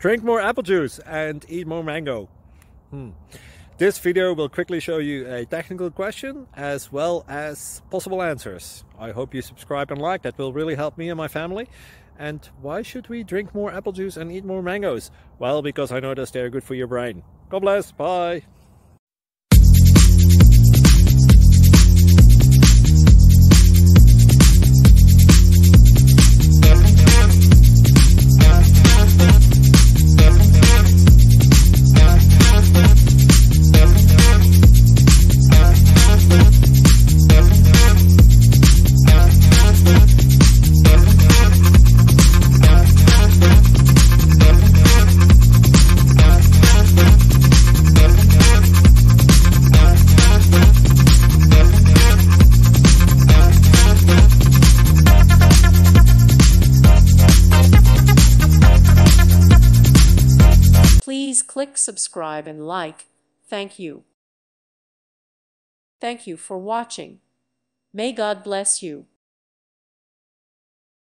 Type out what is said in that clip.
Drink more apple juice and eat more mango. This video will quickly show you a technical question as well as possible answers. I hope you subscribe and like, that will really help me and my family. And why should we drink more apple juice and eat more mangoes? Well, because I noticed they're good for your brain. God bless, bye! Please click subscribe and like. Thank you. Thank you for watching. May God bless you.